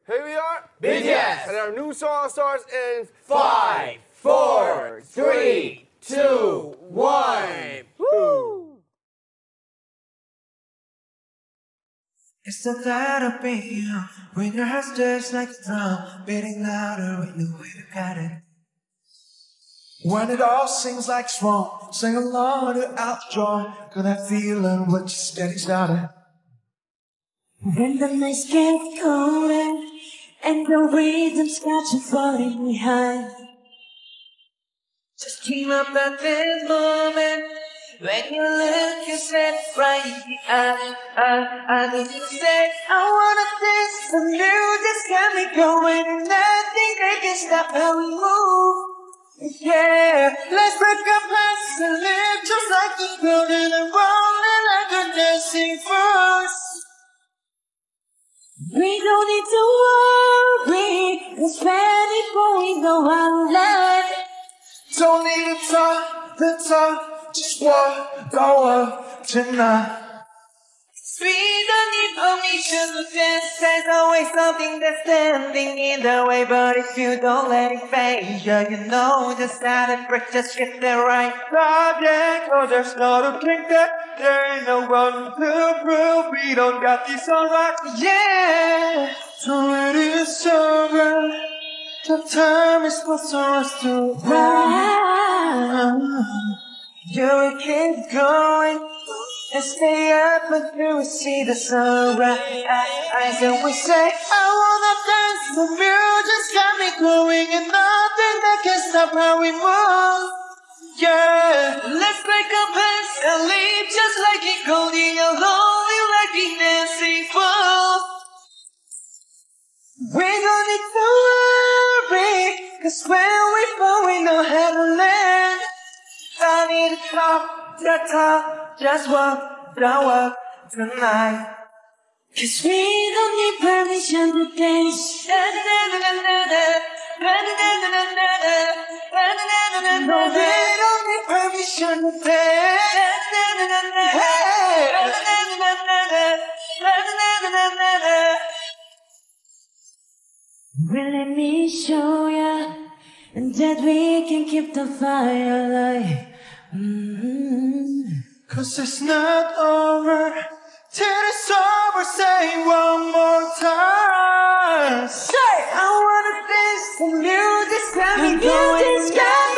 Here we are, BTS, and our new song starts in 5, 4, 3, 2, 1. Woo! It's the thought of being you, when your heart stirs like a drum, beating louder when the way you got it. When it all seems like it's wrong, sing along to outdraw, got that feeling what you steady started. When the nights get colder and the rhythm's got you falling behind, Just dream about this moment when you look yourself right in the eye. I need to say, I wanna dance from you, just got me going, and nothing that can stop how we move. Yeah, let's break our past and live just like the golden and rolling like a dancing force. we don't need to worry, it's ready before we go out loud. Don't need to talk, just walk tonight. We don't need permission to dance. There's always something that's standing in the way, but if you don't let it fade, yeah, you know just how to break, just get the right project. Cause there's not a drink that there ain't no one to prove we don't got this alright. Yeah, so it is over. The time is supposed to us to run. You keep going and stay up until we see the sunrise. And we say, I wanna dance with you, just got me going, and nothing that can stop how we move. Yeah, let's break our pants and leave just like it holding a lonely like we dancing fools. We don't need to worry, cause when we fall we know how to land. I need to talk, just walk tonight. Cause we don't need permission to dance. No, we don't need permission to dance. Well, let me show ya that we can keep the fire alive. Cause it's not over till it's over. Say one more time. Say, I wanna dance from you. This got me going.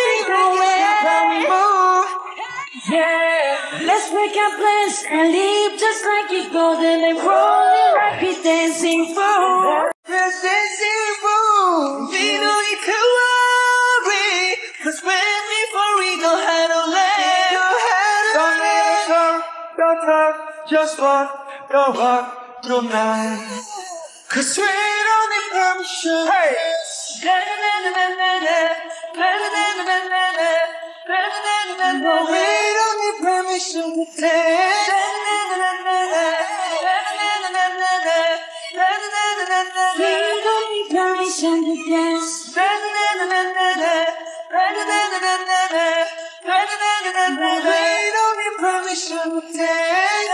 Yeah, Let's break our plans and leave just like it golden and rolling like we dancing for. let's dance in room. We don't need to worry, cause when we fall we know how to land. Don't need to talk, just walk tonight. Cause we don't need permission. Hey! No, we don't need permission to dance. We don't need permission to dance. We don't need permission to dance.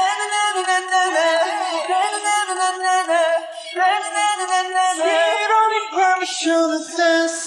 We don't need permission to dance.